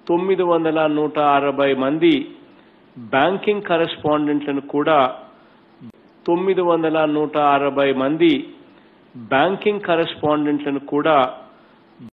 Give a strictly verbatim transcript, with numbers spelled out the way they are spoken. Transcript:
తొమ్మిది వందల నూట అరవై మంది బ్యాంకింగ్ కరెస్పాండెంట్లను కూడా తొమ్మిది వందల నూట అరవై మంది బ్యాంకింగ్ కరెస్పాండెంట్లను కూడా